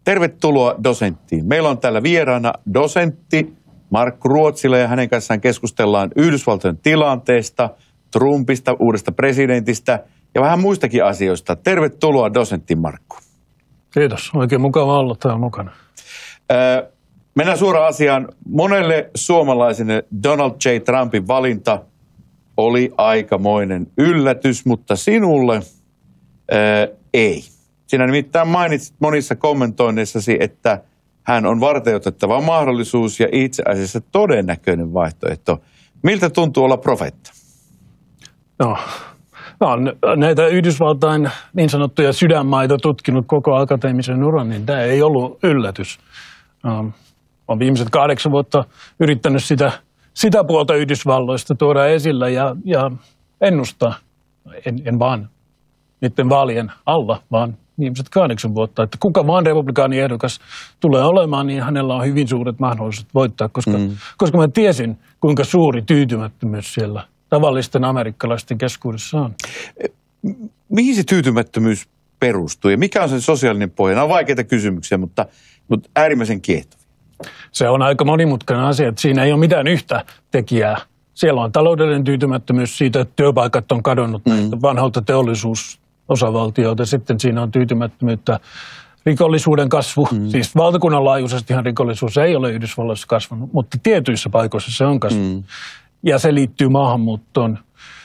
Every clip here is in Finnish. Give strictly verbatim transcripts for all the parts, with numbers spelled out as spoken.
Tervetuloa Dosenttiin. Meillä on täällä vieraana dosentti Markku Ruotsila ja hänen kanssaan keskustellaan Yhdysvaltojen tilanteesta, Trumpista, uudesta presidentistä ja vähän muistakin asioista. Tervetuloa dosentti Markku. Kiitos. Oikein mukava olla täällä mukana. Öö, mennään suoraan asiaan. Monelle suomalaiselle Donald J. Trumpin valinta oli aikamoinen yllätys, mutta sinulle öö, ei. Sinä nimittäin mainitsit monissa kommentoinneissasi, että hän on varteenotettava mahdollisuus ja itse asiassa todennäköinen vaihtoehto. Miltä tuntuu olla profeetta? No, no näitä Yhdysvaltain niin sanottuja sydänmaita tutkinut koko akateemisen uran, niin tämä ei ollut yllätys. Um, olen viimeiset kahdeksan vuotta yrittänyt sitä, sitä puolta Yhdysvalloista tuoda esillä ja, ja ennustaa, en, en vaan niiden vaalien alla, vaan viimeiset kahdeksan vuotta, että kuka vaan republikaaniehdokas tulee olemaan, niin hänellä on hyvin suuret mahdollisuudet voittaa, koska, mm. koska mä tiesin, kuinka suuri tyytymättömyys siellä tavallisten amerikkalaisten keskuudessa on. Mihin se tyytymättömyys perustuu ja mikä on sen sosiaalinen pohja? Nämä on vaikeita kysymyksiä, mutta, mutta äärimmäisen kiehtovia. Se on aika monimutkainen asia, että siinä ei ole mitään yhtä tekijää. Siellä on taloudellinen tyytymättömyys siitä, että työpaikat on kadonnut mm. vanhalta teollisuusosavaltiolta. Sitten siinä on tyytymättömyyttä rikollisuuden kasvu. Mm. Siis valtakunnan laajuisestihan rikollisuus ei ole Yhdysvalloissa kasvanut, mutta tietyissä paikoissa se on kasvanut. Mm. Ja se liittyy maahanmuuttoon.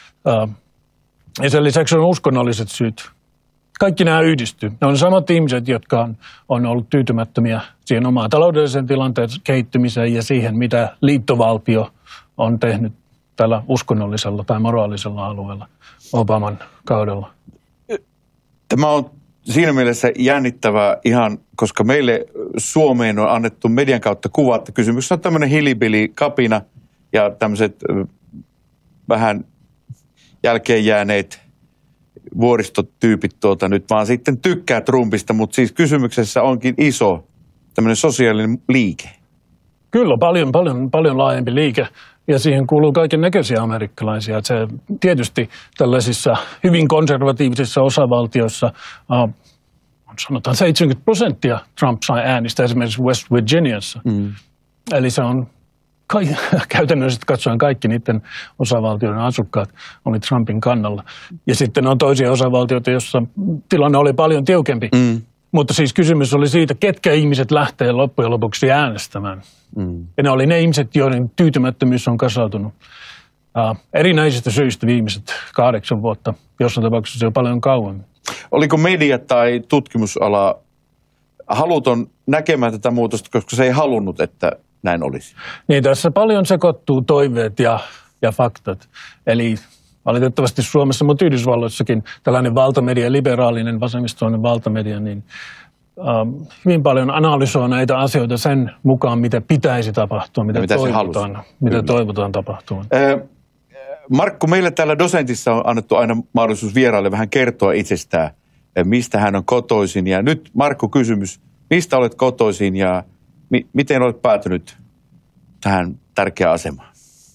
Ja sen lisäksi on uskonnolliset syyt. Kaikki nämä yhdistyy. Ne on samat ihmiset, jotka on, on ollut tyytymättömiä siihen omaan taloudellisen tilanteen kehittymiseen ja siihen, mitä liittovaltio on tehnyt tällä uskonnollisella tai moraalisella alueella Obaman kaudella. Tämä on siinä mielessä jännittävää ihan, koska meille Suomeen on annettu median kautta kuva, että kysymys on tämmöinen hillbilly-kapina ja tämmöiset vähän jälkeen jääneet vuoristotyypit tuota nyt vaan sitten tykkää Trumpista, mutta siis kysymyksessä onkin iso tämmöinen sosiaalinen liike. Kyllä, paljon, paljon, paljon laajempi liike ja siihen kuuluu kaiken näköisiä amerikkalaisia. Se tietysti tällaisissa hyvin konservatiivisissa osavaltioissa uh, sanotaan seitsemänkymmentä prosenttia Trump sai äänistä esimerkiksi West Virginiassa. Mm. Eli se on käytännössä katsoen kaikki niiden osavaltioiden asukkaat oli Trumpin kannalla. Ja sitten on toisia osavaltioita, joissa tilanne oli paljon tiukempi. Mm. Mutta siis kysymys oli siitä, ketkä ihmiset lähtee loppujen lopuksi äänestämään. Mm. Ja ne oli ne ihmiset, joiden tyytymättömyys on kasautunut uh, erinäisistä syistä viimeiset kahdeksan vuotta, jossain tapauksessa jo paljon kauemmin. Oliko media tai tutkimusala haluton näkemään tätä muutosta, koska se ei halunnut, että näin olisi? Niin, tässä paljon sekoittuu toiveet ja, ja faktat. Eli valitettavasti Suomessa, mutta Yhdysvalloissakin tällainen valtamedia, liberaalinen, vasemmistoinen valtamedia, niin ähm, hyvin paljon analysoi näitä asioita sen mukaan, mitä pitäisi tapahtua, mitä, mitä, toivotaan, mitä toivotaan tapahtumaan. Äh, Markku, meillä täällä Dosentissa on annettu aina mahdollisuus vieraille vähän kertoa itsestään, mistä hän on kotoisin. Ja nyt Markku, kysymys, mistä olet kotoisin ja mi- miten olet päätynyt tähän tärkeään asemaan?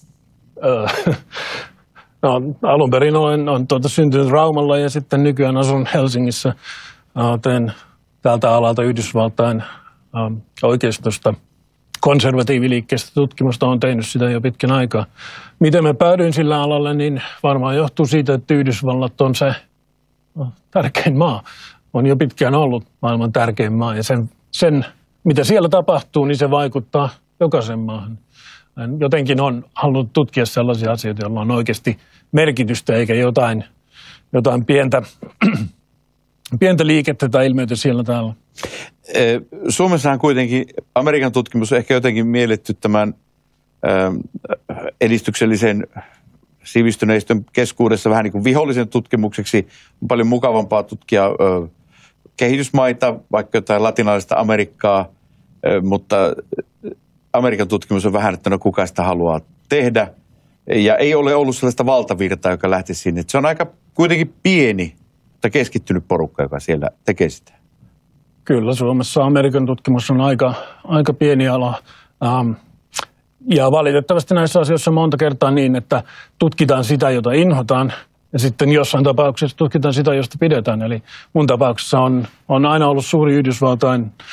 No, alun perin olen, olen tuota, syntynyt Raumalla ja sitten nykyään asun Helsingissä. Teen tältä alalta Yhdysvaltain äh, oikeistosta konservatiiviliikkeestä tutkimusta. Olen tehnyt sitä jo pitkän aikaa. Miten mä päädyin sillä alalle, niin varmaan johtuu siitä, että Yhdysvallat on se no, tärkein maa. On jo pitkään ollut maailman tärkein maa ja sen, sen, mitä siellä tapahtuu, niin se vaikuttaa jokaisen maahan. Jotenkin on halunnut tutkia sellaisia asioita, joilla on oikeasti merkitystä, eikä jotain, jotain pientä, pientä liikettä tai ilmiötä siellä täällä. Suomessahan kuitenkin Amerikan tutkimus on ehkä jotenkin mielletty tämän edistyksellisen sivistyneistön keskuudessa vähän niin kuin vihollisen tutkimukseksi. On paljon mukavampaa tutkia kehitysmaita, vaikka jotain latinalaista Amerikkaa, mutta Amerikan tutkimus on vähän, että no kuka sitä haluaa tehdä. Ja ei ole ollut sellaista valtavirtaa, joka lähtisi sinne. Se on aika kuitenkin pieni, mutta keskittynyt porukka, joka siellä tekee sitä. Kyllä, Suomessa Amerikan tutkimus on aika, aika pieni ala. Ähm, ja valitettavasti näissä asioissa monta kertaa niin, että tutkitaan sitä, jota inhotaan. Ja sitten jossain tapauksessa tutkitaan sitä, josta pidetään. Eli mun tapauksessa on, on aina ollut suuri Yhdysvaltain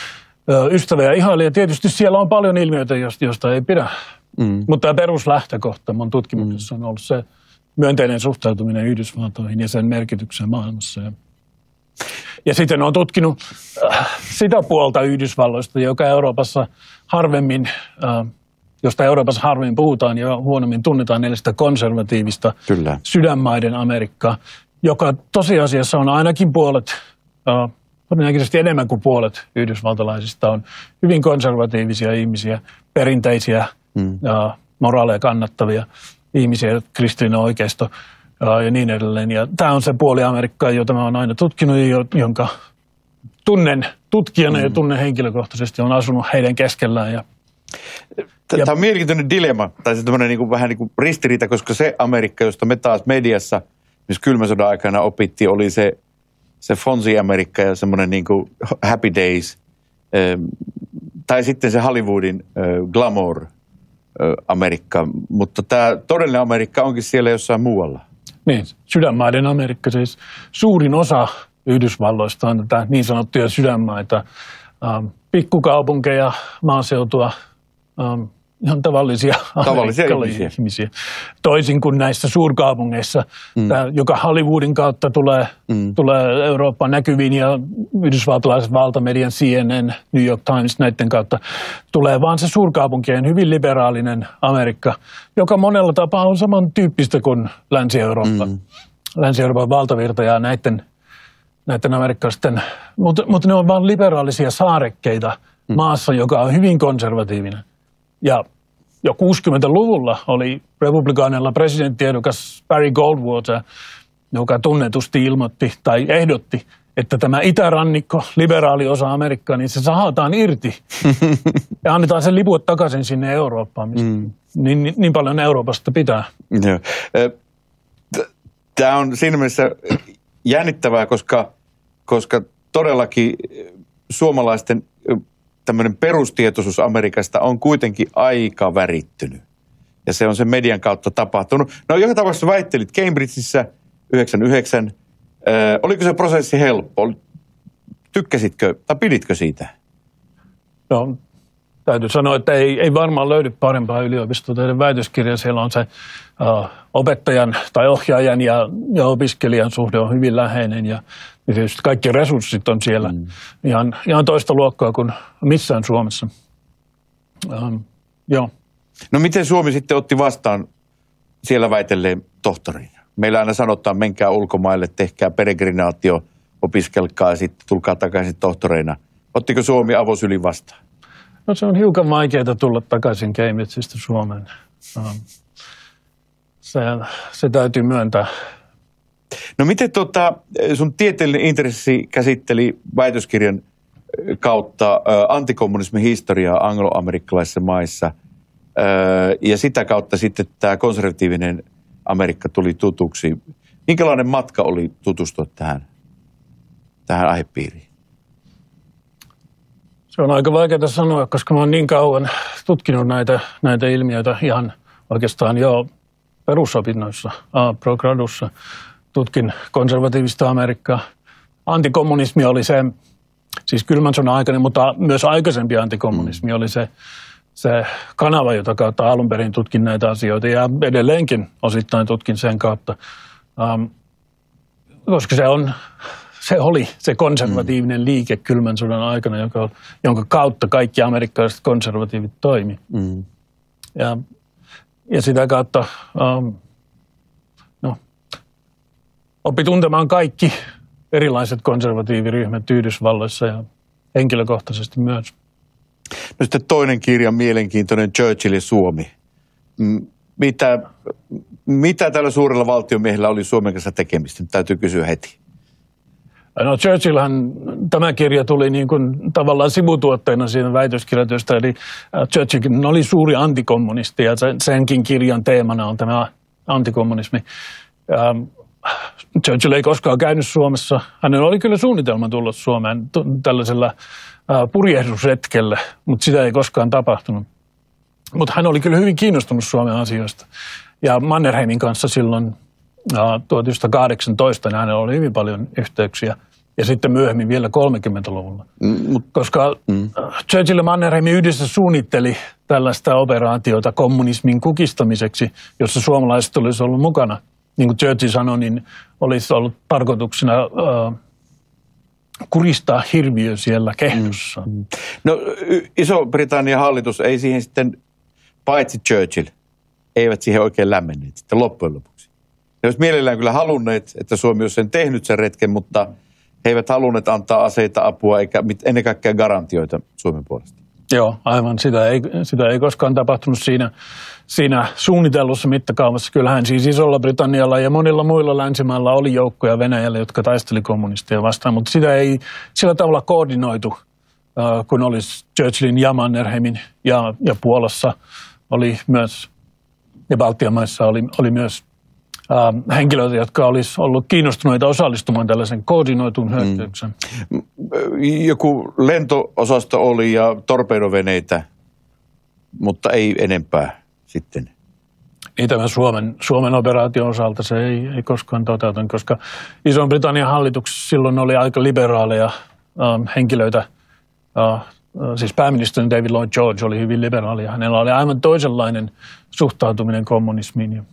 ystävä ja ihailija. Tietysti siellä on paljon ilmiöitä, joista ei pidä. Mm. Mutta tämä peruslähtökohta mun tutkimuksessa on ollut se myönteinen suhtautuminen Yhdysvaltoihin ja sen merkitykseen maailmassa. Ja, ja sitten olen tutkinut äh, sitä puolta Yhdysvalloista, joka Euroopassa harvemmin, äh, josta Euroopassa harvemmin puhutaan ja huonommin tunnetaan, eli sitä konservatiivista Kyllä. sydänmaiden Amerikkaa, joka tosiasiassa on ainakin puolet, äh, todennäköisesti enemmän kuin puolet yhdysvaltalaisista on hyvin konservatiivisia ihmisiä, perinteisiä, mm. äh, moraaleja kannattavia ihmisiä, kristillinen oikeisto ja niin edelleen. Ja tämä on se puoli Amerikkaa, jota mä oon aina tutkinut ja jonka tunnen tutkijana mm. ja tunnen henkilökohtaisesti. Olen asunut heidän keskellään. Ja, Tämä on mielenkiintoinen dilemma, tai se tämmöinen niin kuin, vähän niin kuin ristiriita, koska se Amerikka, josta me taas mediassa, myös kylmän sodan aikana opittiin, oli se, se Fonzie-Amerikka ja semmoinen niin kuin Happy Days, tai sitten se Hollywoodin glamour Amerikka, mutta tämä todellinen Amerikka onkin siellä jossain muualla. Niin, sydänmaiden Amerikka, siis suurin osa Yhdysvalloista on tätä niin sanottuja sydänmaita, ähm, pikkukaupunkeja, maaseutua, ähm, ihan tavallisia, tavallisia ihmisiä. ihmisiä. Toisin kuin näissä suurkaupungeissa, mm. tää, joka Hollywoodin kautta tulee, mm. tulee Eurooppaan näkyviin ja yhdysvaltalaiset valtamedian C N N, New York Times näiden kautta tulee vaan se suurkaupunkien hyvin liberaalinen Amerikka, joka monella tapaa on samantyyppistä kuin Länsi-Eurooppa. Mm. Länsi-Euroopan valtavirta ja näiden, näiden amerikkalaisten, mutta, mutta ne on vain liberaalisia saarekkeita mm. maassa, joka on hyvin konservatiivinen. Ja jo kuusikymmentäluvulla oli republikaanilla presidenttiehdokas Barry Goldwater, joka tunnetusti ilmoitti tai ehdotti, että tämä itärannikko, liberaali osa Amerikkaa, niin se sahataan irti ja annetaan sen lipua takaisin sinne Eurooppaan, mm. niin, niin, niin paljon Euroopasta pitää. Tämä on siinä mielessä jännittävää, koska, koska todellakin suomalaisten tämmöinen perustietoisuus Amerikasta on kuitenkin aika värittynyt. Ja se on sen median kautta tapahtunut. No joka tapauksessa väittelit Cambridgeissa yhdeksänkymmentäyhdeksän. Ö, oliko se prosessi helppo? Tykkäsitkö tai piditkö siitä? No täytyy sanoa, että ei, ei varmaan löydy parempaa yliopistoa tehdä väitöskirja. Siellä on se uh, opettajan tai ohjaajan ja, ja opiskelijan suhde on hyvin läheinen ja Ja tietysti kaikki resurssit on siellä mm. ihan, ihan toista luokkaa kuin missään Suomessa. Um, joo. No miten Suomi sitten otti vastaan siellä väitelleen tohtoriin? Meillä aina sanotaan, menkää ulkomaille, tehkää peregrinaatio, opiskelkaa ja sitten tulkaa takaisin tohtoreina. Ottiko Suomi avosylin vastaan? No se on hiukan vaikeaa tulla takaisin Cambridgeista Suomeen. Um, se, se täytyy myöntää. No miten tota, sun tieteellinen intressi käsitteli väitöskirjan kautta ä, antikommunismin historiaa angloamerikkalaisissa maissa ä, ja sitä kautta sitten tämä konservatiivinen Amerikka tuli tutuksi. Minkälainen matka oli tutustua tähän, tähän aihepiiriin? Se on aika vaikeaa sanoa, koska mä oon niin kauan tutkinut näitä, näitä ilmiöitä ihan oikeastaan jo perusopinnoissa, pro-gradussa. Tutkin konservatiivista Amerikkaa. Antikommunismi oli se, siis kylmän sodan aikainen, mutta myös aikaisempi antikommunismi mm. oli se, se kanava, jota kautta alun perin tutkin näitä asioita. Ja edelleenkin osittain tutkin sen kautta, um, koska se, on, se oli se konservatiivinen mm. liike kylmän sodan aikana, joka, jonka kautta kaikki amerikkalaiset konservatiivit toimi. Mm. Ja, ja sitä kautta Um, oppi tuntemaan kaikki erilaiset konservatiiviryhmät Yhdysvalloissa ja henkilökohtaisesti myös. No sitten toinen kirja, mielenkiintoinen, Churchill ja Suomi. Mitä, mitä tällä suurella valtiomiehellä oli Suomen kanssa tekemistä? Nyt täytyy kysyä heti. No Churchillhan, tämä kirja tuli niin kuin tavallaan sivutuotteena siinä väitöskirjatyöstä, eli Churchill oli suuri antikommunisti ja senkin kirjan teemana on tämä antikommunismi. Churchill ei koskaan käynyt Suomessa. Hänellä oli kyllä suunnitelma tulla Suomeen tällaisella purjehdusretkellä, mutta sitä ei koskaan tapahtunut. Mutta hän oli kyllä hyvin kiinnostunut Suomen asioista. Ja Mannerheimin kanssa silloin tuhatyhdeksänsataakahdeksantoista niin hänellä oli hyvin paljon yhteyksiä ja sitten myöhemmin vielä kolmekymmentäluvulla. Mm, Koska mm. Churchill ja Mannerheim yhdessä suunnitteli tällaista operaatiota kommunismin kukistamiseksi, jossa suomalaiset olisi ollut mukana. Niin kuin Churchill sanoi, niin olisi ollut tarkoituksena äh, kuristaa hirviö siellä kehdossa. Mm. No Iso-Britannian hallitus ei siihen sitten, paitsi Churchill, eivät siihen oikein lämmenneet sitten loppujen lopuksi. Ne olisi mielellään kyllä halunneet, että Suomi olisi sen tehnyt sen retken, mutta he eivät halunneet antaa aseita, apua eikä ennen kaikkea garantioita Suomen puolesta. Joo, aivan. Sitä ei, sitä ei koskaan tapahtunut siinä, siinä suunnitellussa mittakaavassa. Kyllähän siis Isolla Britannialla ja monilla muilla länsimailla oli joukkoja Venäjällä, jotka taisteli kommunisteja vastaan, mutta sitä ei sillä tavalla koordinoitu, kun olisi Churchillin ja Mannerheimin ja, ja Puolassa oli myös, ja Baltian maissa oli, oli myös äh, henkilöitä, jotka olisi ollut kiinnostuneita osallistumaan tällaisen koordinoituun hyökkäyksen. Mm. Joku lento-osasto oli ja torpedoveneitä, mutta ei enempää sitten. Niin tämän Suomen, Suomen operaation osalta se ei, ei koskaan toteutunut, koska Ison-Britannian hallituksessa silloin oli aika liberaaleja äh, henkilöitä. Äh, siis pääministeri David Lloyd George oli hyvin liberaali ja hänellä oli aivan toisenlainen suhtautuminen kommunismiin.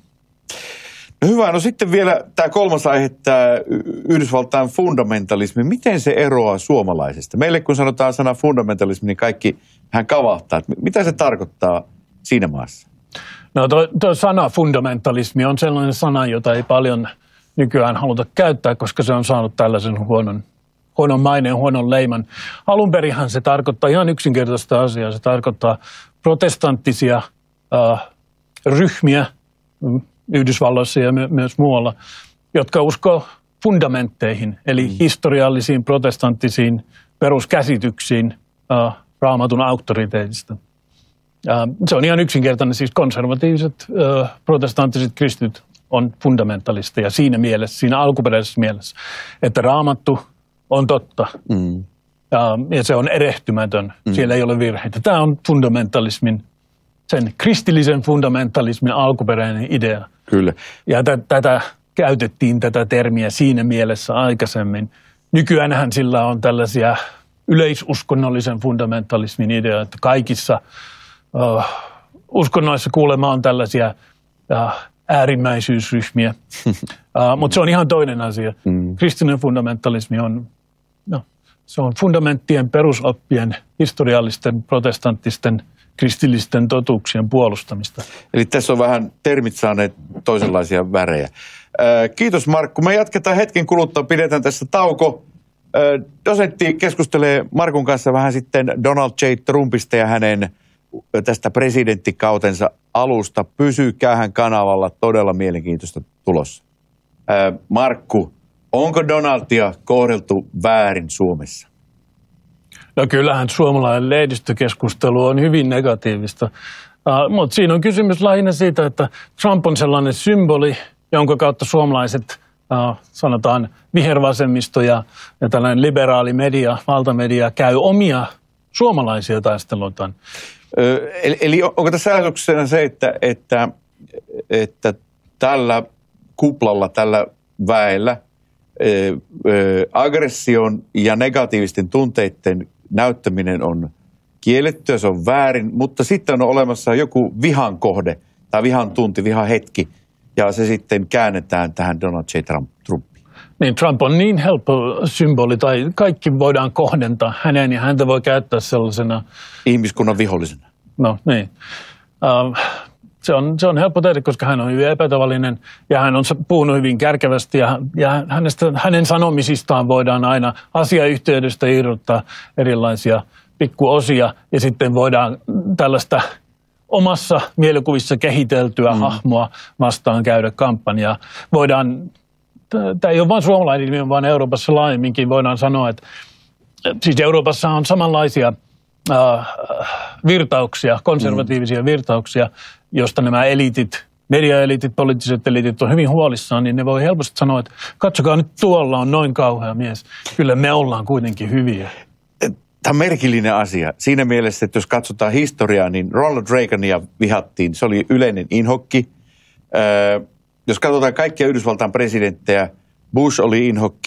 No hyvä, no sitten vielä tämä kolmas aihe, tämä Yhdysvaltain fundamentalismi. Miten se eroaa suomalaisesta? Meille kun sanotaan sana fundamentalismi, niin kaikki hän kavahtaa. Mitä se tarkoittaa siinä maassa? No tuo, tuo sana fundamentalismi on sellainen sana, jota ei paljon nykyään haluta käyttää, koska se on saanut tällaisen huonon, huonon maineen, huonon leiman. Alunperinhan se tarkoittaa ihan yksinkertaista asiaa. Se tarkoittaa protestanttisia äh, ryhmiä Yhdysvalloissa ja my- myös muualla, jotka uskoo fundamentteihin, eli mm. historiallisiin protestanttisiin peruskäsityksiin äh, raamatun auktoriteetista. Äh, se on ihan yksinkertainen, siis konservatiiviset äh, protestanttiset kristityt on fundamentalisteja siinä mielessä, siinä alkuperäisessä mielessä, että raamattu on totta mm. äh, ja se on erehtymätön, mm. siellä ei ole virheitä. Tämä on fundamentalismin, sen kristillisen fundamentalismin alkuperäinen idea. Kyllä. Ja t- tätä käytettiin tätä termiä siinä mielessä aikaisemmin. Nykyäänhän sillä on tällaisia yleisuskonnollisen fundamentalismin ideoita, että kaikissa uh, uskonnoissa kuulemma on tällaisia uh, äärimmäisyysryhmiä, uh, mutta se on ihan toinen asia. Mm. Kristillinen fundamentalismi on, no, se on fundamenttien perusoppien, historiallisten, protestanttisten, kristillisten totuuksien puolustamista. Eli tässä on vähän termit saaneet toisenlaisia värejä. Kiitos Markku. Me jatketaan hetken kuluttua. Pidetään tässä tauko. Dosentti keskustelee Markun kanssa vähän sitten Donald J. Trumpista ja hänen tästä presidenttikautensa alusta. Pysykäähän kanavalla. Todella mielenkiintoista tulossa. Markku, onko Donaldia kohdeltu väärin Suomessa? No kyllähän suomalainen lehdistökeskustelu on hyvin negatiivista, uh, mutta siinä on kysymys lähinnä siitä, että Trump on sellainen symboli, jonka kautta suomalaiset, uh, sanotaan vihervasemmisto ja, ja tällainen liberaali media, valtamedia käy omia suomalaisia taisteluitaan. Ö, eli, eli onko tässä ajatuksena se, että, että, että tällä kuplalla, tällä väellä, aggression ja negatiivisten tunteiden näyttäminen on kiellettyä, se on väärin, mutta sitten on olemassa joku vihan kohde tai vihan tunti, vihan hetki, ja se sitten käännetään tähän Donald J. Trumpiin. Niin, Trump on niin helppo symboli, tai kaikki voidaan kohdentaa häneen, ja häntä voi käyttää sellaisena ihmiskunnan vihollisena. No niin. Uh, Se on, se on helppo tehdä, koska hän on hyvin epätavallinen ja hän on puhunut hyvin kärkevästi ja, ja hänestä, hänen sanomisistaan voidaan aina asiayhteydestä irrottaa erilaisia pikkuosia ja sitten voidaan tällaista omassa mielikuvissa kehiteltyä mm. hahmoa vastaan käydä kampanjaa. Voidaan, tämä ei ole vain suomalainen ilmiö, vaan Euroopassa laajemminkin voidaan sanoa, että siis Euroopassa on samanlaisia äh, virtauksia, konservatiivisia mm. virtauksia, josta nämä eliitit, mediaeliitit, poliittiset eliitit on hyvin huolissaan, niin ne voi helposti sanoa, että katsokaa nyt tuolla on noin kauhea mies. Kyllä me ollaan kuitenkin hyviä. Tämä on merkillinen asia. Siinä mielessä, että jos katsotaan historiaa, niin Ronald Reagania vihattiin. Se oli yleinen inhokki. Öö, jos katsotaan kaikkia Yhdysvaltain presidenttejä, Bush oli inhokki,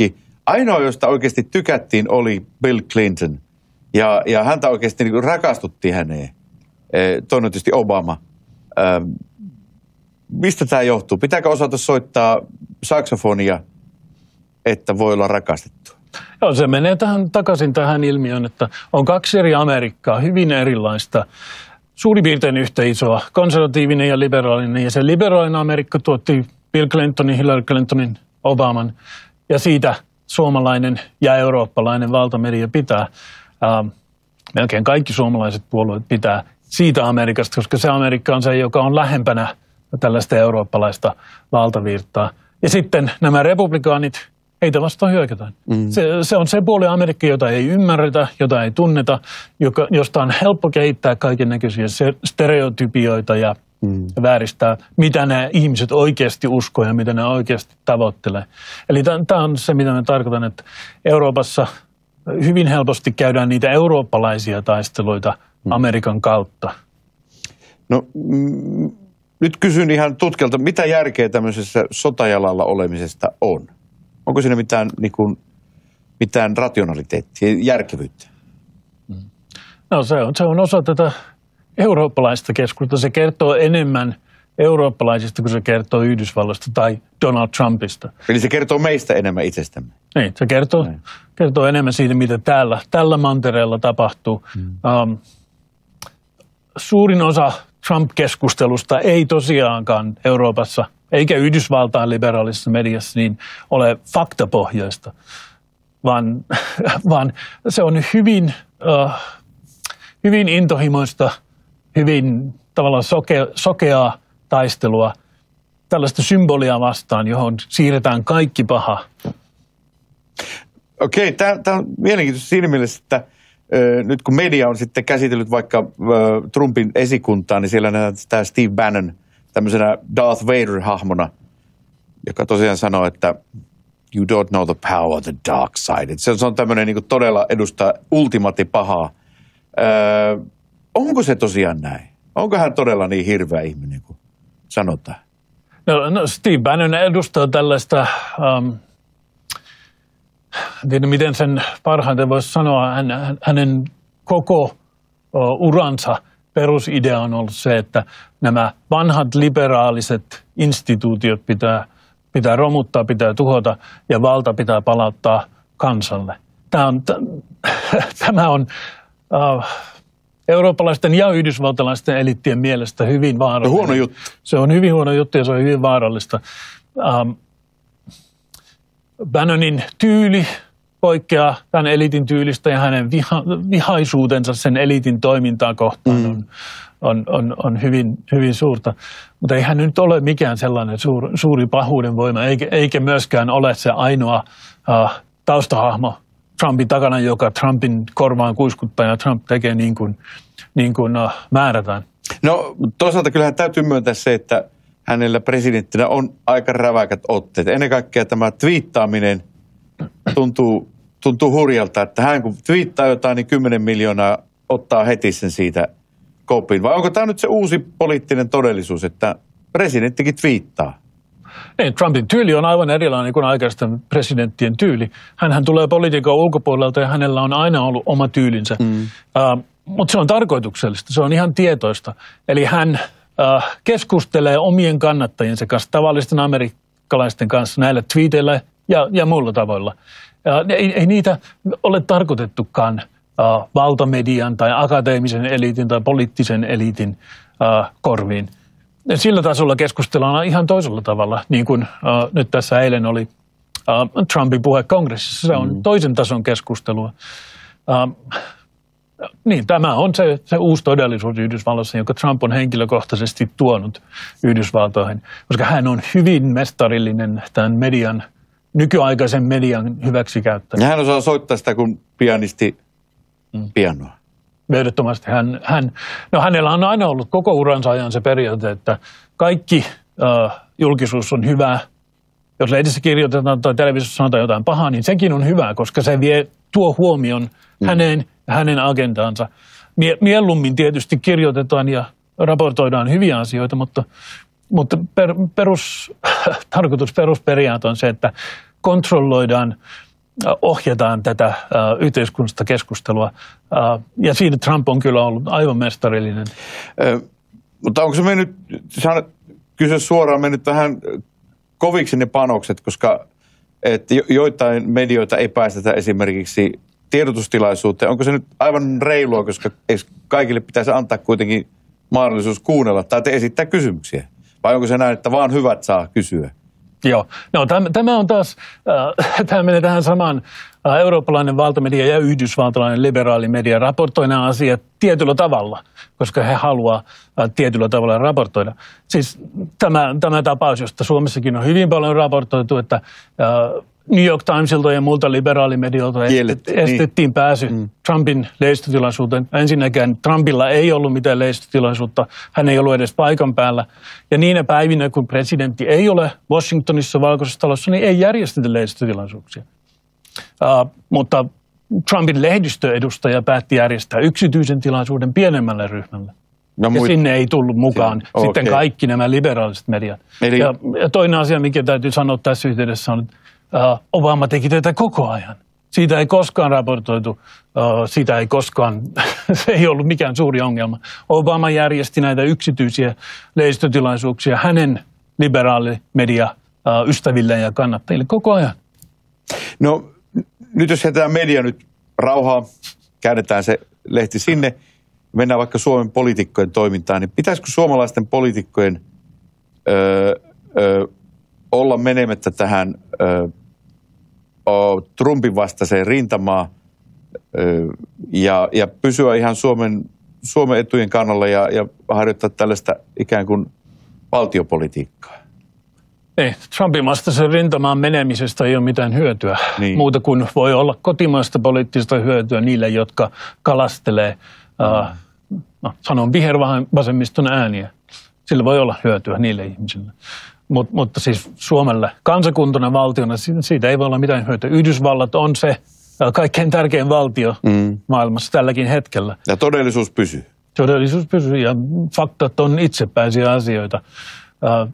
ainoa, josta oikeasti tykättiin, oli Bill Clinton. Ja, ja häntä oikeasti niin rakastuttiin häneen. Toinen tietysti Obama. Ähm, mistä tämä johtuu? Pitääkö osata soittaa saksofonia, että voi olla rakastettu? Joo, se menee tähän, takaisin tähän ilmiöön, että on kaksi eri Amerikkaa, hyvin erilaista. Suurin piirtein yhtä isoa, konservatiivinen ja liberaalinen. Ja se liberaalinen Amerikka tuotti Bill Clintonin, Hillary Clintonin, Obaman. Ja siitä suomalainen ja eurooppalainen valtamedia pitää. Ähm, melkein kaikki suomalaiset puolueet pitää siitä Amerikasta, koska se Amerikka on se, joka on lähempänä tällaista eurooppalaista valtavirtaa. Ja sitten nämä republikaanit, heitä vastaan hyökätään. Mm. Se, se on se puoli Amerikka, jota ei ymmärretä, jota ei tunneta, joka, josta on helppo kehittää kaiken näköisiä stereotypioita ja mm. vääristää, mitä nämä ihmiset oikeasti uskoo ja mitä ne oikeasti tavoittelee. Eli tämä on se, mitä mä tarkoitan, että Euroopassa hyvin helposti käydään niitä eurooppalaisia taisteluita mm. Amerikan kautta. No mm, nyt kysyn ihan tutkelta, mitä järkeä tämmöisessä sotajalalla olemisesta on? Onko siinä mitään, niin kuin, mitään rationaliteettia, järkevyyttä? No se on, se on osa tätä eurooppalaista keskustelua. Se kertoo enemmän eurooppalaisista kuin se kertoo Yhdysvalloista tai Donald Trumpista. Eli se kertoo meistä enemmän itsestämme? Niin, se kertoo, kertoo enemmän siitä, mitä täällä, tällä mantereella tapahtuu. Hmm. Um, suurin osa Trump-keskustelusta ei tosiaankaan Euroopassa eikä Yhdysvaltain liberaalisessa mediassa niin ole faktapohjaista, vaan, vaan se on hyvin, uh, hyvin intohimoista, hyvin tavallaan soke, sokeaa taistelua, tällaista symbolia vastaan, johon siirretään kaikki paha. Okei, tämä on mielenkiintoista siinä mielessä, että ö, nyt kun media on sitten käsitellyt vaikka ö, Trumpin esikuntaa, niin siellä nähdään tämä Steve Bannon tämmöisenä Darth Vader-hahmona, joka tosiaan sanoo, että you don't know the power of the dark side. Se on, se on tämmöinen niin kuin todella edustaa ultimaattipahaa. Öö, onko se tosiaan näin? Onko hän todella niin hirveä ihminen kuin sanotaan? No, no Steve Bannon edustaa tällaista, um, en tiedä miten sen parhaiten voisi sanoa, hän, hänen koko uh, uransa perusidea on ollut se, että nämä vanhat liberaaliset instituutiot pitää, pitää romuttaa, pitää tuhota ja valta pitää palauttaa kansalle. Tämä on, tämä on uh, eurooppalaisten ja yhdysvaltalaisten eliittien mielestä hyvin vaarallista. Huono juttu. Se on hyvin huono juttu ja se on hyvin vaarallista. Um, Bannonin tyyli poikkeaa tämän eliitin tyylistä ja hänen viha, vihaisuutensa sen eliitin toimintaa kohtaan mm. on, on, on, on hyvin, hyvin suurta. Mutta ei hän nyt ole mikään sellainen suur, suuri pahuuden voima, eikä, eikä myöskään ole se ainoa uh, taustahahmo Trumpin takana, joka Trumpin korvaan kuiskuttaa ja Trump tekee niin kuin, niin kuin uh, määrätään. No toisaalta kyllähän täytyy myöntää se, että hänellä presidenttinä on aika räväkät otteet. Ennen kaikkea tämä twiittaaminen tuntuu, tuntuu hurjalta, että hän kun twiittaa jotain, niin kymmenen miljoonaa ottaa heti sen siitä kopin. Vai onko tämä nyt se uusi poliittinen todellisuus, että presidenttikin twiittaa? Ei, Trumpin tyyli on aivan erilainen kuin aikaisten presidenttien tyyli. Hänhän tulee politiikan ulkopuolelta ja hänellä on aina ollut oma tyylinsä. Mm. Uh, mutta se on tarkoituksellista, se on ihan tietoista. Eli hän uh, keskustelee omien kannattajiensa kanssa, tavallisten amerikkalaisten kanssa näillä twiiteillä ja, ja muilla tavoilla. Uh, ei, ei niitä ole tarkoitettukaan uh, valtamedian tai akateemisen eliitin tai poliittisen eliitin uh, korviin. Sillä tasolla keskustellaan ihan toisella tavalla, niin kuin uh, nyt tässä eilen oli uh, Trumpin puhe kongressissa. Se on mm. toisen tason keskustelua. Uh, niin, tämä on se, se uusi todellisuus Yhdysvalloissa, jonka Trump on henkilökohtaisesti tuonut Yhdysvaltoihin, koska hän on hyvin mestarillinen tämän median, nykyaikaisen median hyväksikäyttäjä. Ja hän osaa soittaa sitä kuin pianisti mm. pianoa. Ehdottomasti hän, hän, no hänellä on aina ollut koko uransa ajan se periaate, että kaikki uh, julkisuus on hyvää. Jos lehdessä kirjoitetaan tai televisiossa sanotaan jotain pahaa, niin sekin on hyvää, koska se vie, tuo huomion mm. häneen ja hänen agendaansa. Mie, mieluummin tietysti kirjoitetaan ja raportoidaan hyviä asioita, mutta, mutta per, perus, tarkoitus, perusperiaate on se, että kontrolloidaan ohjataan tätä äh, yhteiskunnallista keskustelua. Äh, ja siinä Trump on kyllä ollut aivan mestarillinen. Ö, mutta onko se mennyt, saan kysyä suoraan, mennyt vähän koviksi ne panokset, koska et joitain medioita ei päästetä esimerkiksi tiedotustilaisuuteen. Onko se nyt aivan reilua, koska kaikille pitäisi antaa kuitenkin mahdollisuus kuunnella tai te esittää kysymyksiä? Vai onko se näin, että vaan hyvät saa kysyä? Joo, no, tämä, tämä on taas, äh, tämä menee tähän samaan, äh, eurooppalainen valtamedia ja yhdysvaltalainen liberaali media raportoi nämä asiat tietyllä tavalla, koska he haluaa äh, tietyllä tavalla raportoida. Siis tämä, tämä tapaus, josta Suomessakin on hyvin paljon raportoitu, että äh, New York Timesilta ja muilta liberaalimedioilta estettiin niin. pääsy mm. Trumpin lehdistötilaisuuteen. Ensinnäkään Trumpilla ei ollut mitään lehdistötilaisuutta, hän ei ollut edes paikan päällä. Ja niinä päivinä, kun presidentti ei ole Washingtonissa Valkoisessa talossa, niin ei järjestetä lehdistötilaisuuksia. Uh, mutta Trumpin lehdistöedustaja päätti järjestää yksityisen tilaisuuden pienemmälle ryhmälle. No, ja muit... sinne ei tullut mukaan Siin. sitten okay. kaikki nämä liberaaliset mediat. Eli... Ja, ja toinen asia, mikä täytyy sanoa tässä yhteydessä on, Obama teki tätä koko ajan. Siitä ei koskaan raportoitu, siitä ei koskaan, se ei ollut mikään suuri ongelma. Obama järjesti näitä yksityisiä lehdistötilaisuuksia hänen liberaalimedia ystävilleen ja kannattajille koko ajan. No nyt jos jätetään media nyt rauhaa, käännetään se lehti sinne, mennään vaikka Suomen poliitikkojen toimintaan, niin pitäisikö suomalaisten poliitikkojen öö, öö, olla menemättä tähän ö, o, Trumpin vastaiseen rintamaan ö, ja, ja pysyä ihan Suomen, Suomen etujen kannalla ja, ja harjoittaa tällaista ikään kuin valtiopolitiikkaa? Ei, Trumpin vastaisen rintamaan menemisestä ei ole mitään hyötyä. Niin. Muuta kuin voi olla kotimaista poliittista hyötyä niille, jotka kalastelee, mm. äh, no, sanon vihervasemmiston ääniä. Sillä voi olla hyötyä niille ihmisille. Mut, mutta siis Suomelle kansakuntana valtiona siitä ei voi olla mitään hyötyä. Yhdysvallat on se kaikkein tärkein valtio mm. maailmassa tälläkin hetkellä. Ja todellisuus pysyy. Todellisuus pysyy ja faktat on itsepäisiä asioita. Uh,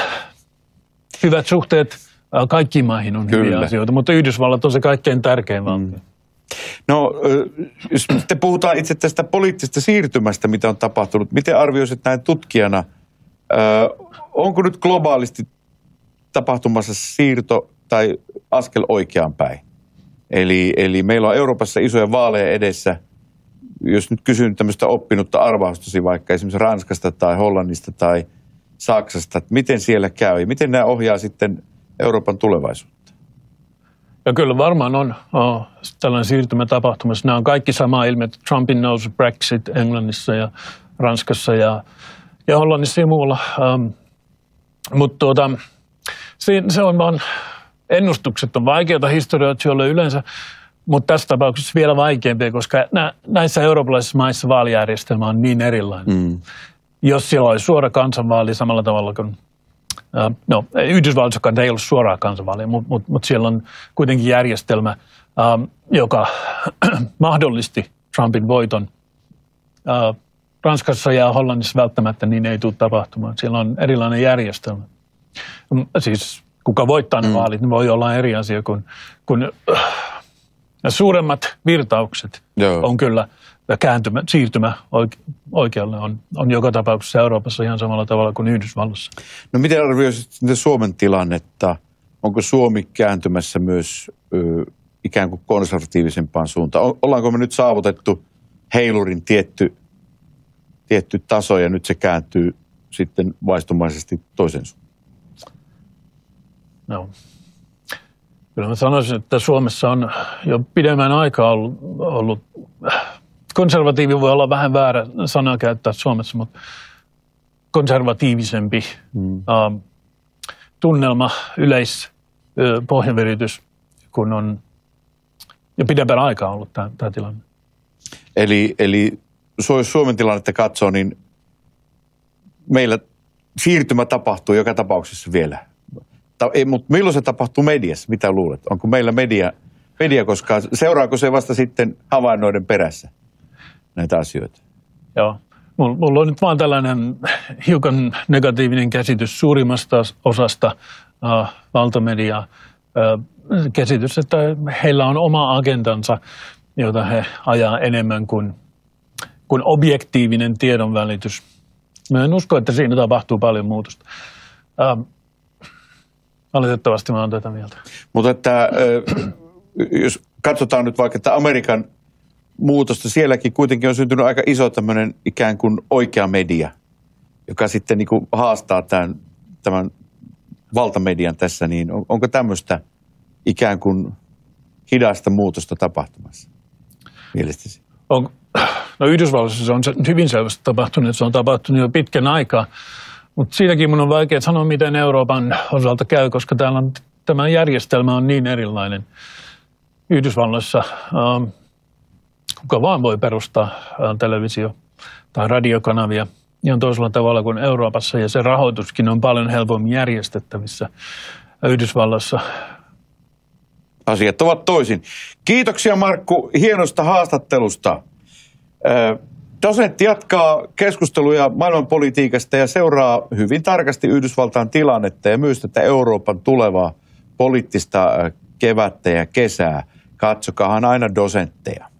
hyvät suhteet uh, kaikkiin maihin on Kyllä. hyviä asioita, mutta Yhdysvallat on se kaikkein tärkein valtio. Mm. No, jos te puhutaan itse tästä poliittisesta siirtymästä, mitä on tapahtunut, miten arvioisit näin tutkijana? Ö, onko nyt globaalisti tapahtumassa siirto tai askel oikeaan päin? Eli, eli meillä on Euroopassa isoja vaaleja edessä. Jos nyt kysyn tämmöistä oppinutta arvaustasi vaikka esimerkiksi Ranskasta tai Hollannista tai Saksasta, että miten siellä käy? Miten nämä ohjaa sitten Euroopan tulevaisuutta? Ja kyllä varmaan on oh, tällainen siirtymä tapahtumassa. Nämä on kaikki sama ilmiö. Trumpin nousu, Brexit Englannissa ja Ranskassa ja Ja Hollannissa ja muualla. Ähm, mutta tuota, se, se on vaan, ennustukset on vaikeita historioitsijoille yleensä, mutta tässä tapauksessa vielä vaikeampia, koska nä, näissä eurooppalaisissa maissa vaalijärjestelmä on niin erilainen. Mm. Jos siellä olisi suora kansanvaali samalla tavalla kuin, äh, no Yhdysvalloissakaan ei ollut suoraa kansanvaalia, mutta mut, mut siellä on kuitenkin järjestelmä, ähm, joka mahdollisti Trumpin voiton. Äh, Ranskassa ja Hollannissa välttämättä niin ei tule tapahtumaan. Siellä on erilainen järjestelmä. Siis kuka voittaa ne mm. vaalit, niin voi olla eri asia kuin, kuin äh, suuremmat virtaukset Joo. on kyllä kääntymä, siirtymä oike- oikealle on, on joka tapauksessa Euroopassa ihan samalla tavalla kuin Yhdysvalloissa. No miten arvioisit Suomen tilannetta? Onko Suomi kääntymässä myös ö, ikään kuin konservatiivisempaan suuntaan? Ollaanko me nyt saavutettu heilurin tietty tietty taso ja nyt se kääntyy sitten vaistomaisesti toisen suuntaan? No. Kyllä mä sanoisin, että Suomessa on jo pidemmän aikaa ollut, ollut konservatiivi voi olla vähän väärä sana käyttää Suomessa, mutta konservatiivisempi hmm. uh, tunnelma, yleis, uh, pohjaviritys, kun on jo pidemmän aikaa ollut tämä, tämä tilanne. Eli, eli jos Suomen tilannetta katsoo, niin meillä siirtymä tapahtuu joka tapauksessa vielä. Ta- ei, mutta milloin se tapahtuu mediassa? Mitä luulet? Onko meillä media, media koskaan, seuraako se vasta sitten havainnoiden perässä näitä asioita? Joo. Mulla on nyt vaan tällainen hiukan negatiivinen käsitys suurimmasta osasta uh, valtamediaa. Uh, käsitys, että heillä on oma agendansa, jota he ajaa enemmän kuin, kuin objektiivinen tiedonvälitys. Mä en usko, että siinä tapahtuu paljon muutosta. Ähm, valitettavasti mä oon tätä mieltä. Mutta että, jos katsotaan nyt vaikka että Amerikan muutosta, sielläkin kuitenkin on syntynyt aika iso tämmöinen ikään kuin oikea media, joka sitten niin kuin haastaa tämän, tämän valtamedian tässä, niin on, onko tämmöistä ikään kuin hidasta muutosta tapahtumassa mielestäsi? On, no Yhdysvalloissa se on hyvin selvästi tapahtunut, se on tapahtunut jo pitkän aikaa, mutta siinäkin mun on vaikea sanoa, miten Euroopan osalta käy, koska täällä on, tämä järjestelmä on niin erilainen. Yhdysvalloissa ähm, kuka vaan voi perustaa äh, televisio- tai radiokanavia ihan toisella tavalla kuin Euroopassa, ja se rahoituskin on paljon helpommin järjestettävissä Yhdysvalloissa. Asiat ovat toisin. Kiitoksia Markku hienosta haastattelusta. Dosentti jatkaa keskusteluja maailmanpolitiikasta ja seuraa hyvin tarkasti Yhdysvaltain tilannetta ja myös tätä Euroopan tulevaa poliittista kevättä ja kesää. Katsokaahan aina Dosentteja.